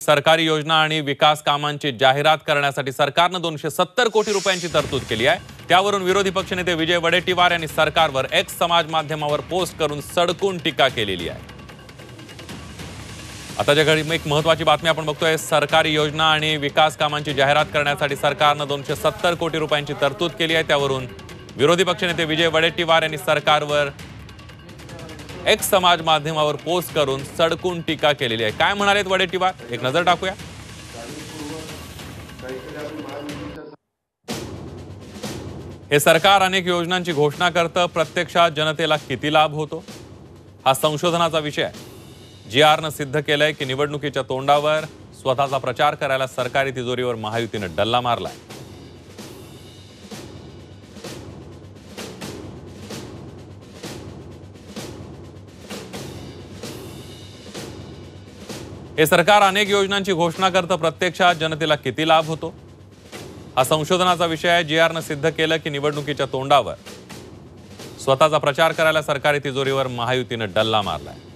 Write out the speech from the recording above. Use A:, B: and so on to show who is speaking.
A: सरकारी योजना आणि विकास कामांची जाहिरात करण्यासाठी सरकारने 270 कोटी रुपयांची तरतूद केली आहे। त्यावरून विरोधी पक्षनेते विजय वडेट्टीवार यांनी सरकारवर एक्स समाज माध्यमावर पोस्ट करून सडकून टीका केलेली आहे। आता ज्या घडी एक महत्त्वाची बातमी आपण बघतोय, सरकारी योजना आणि विकास कामांची जाहिरात करण्यासाठी सरकारने 270 कोटी रुपयांची तरतूद केली आहे। त्यावरून विरोधी पक्षनेते विजय वडेट्टीवार यांनी सरकारवर एक्स समाज माध्यमावर पोस्ट करून सडकून टीका केलेली आहे। काय म्हणालेत वडेट्टीवार, एक नजर टाकूया। हे सरकार अनेक योजनांची घोषणा करतं, प्रत्यक्षात जनतेला किती लाभ होतो हा संशोधनाचा विषय आहे। GRनं सिद्ध केलंय की निवडणुकीच्या तोंडावर स्वतःचा प्रचार करायला सरकारी तिजोरीवर महायुतीनं डल्ला मारलाय। हे सरकार अनेक योजनांची घोषणा करतं, प्रत्यक्षात जनतेला किती लाभ होतो हा संशोधनाचा विषय आहे। GRनं सिद्ध केलं की निवडणुकीच्या तोंडावर स्वतःचा प्रचार करायला सरकारी तिजोरीवर महायुतीनं डल्ला मारलाय।